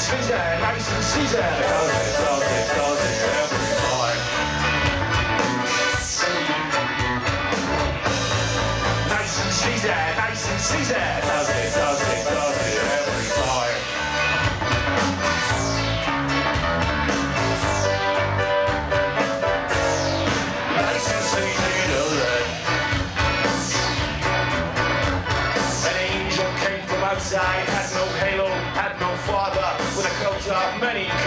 nice and Caesar. Does it every time. Nice and Caesar, nice and Caesar. Does it every time. Nice and Caesar does it. An angel came from outside, had no halo, had no father, with a coat of many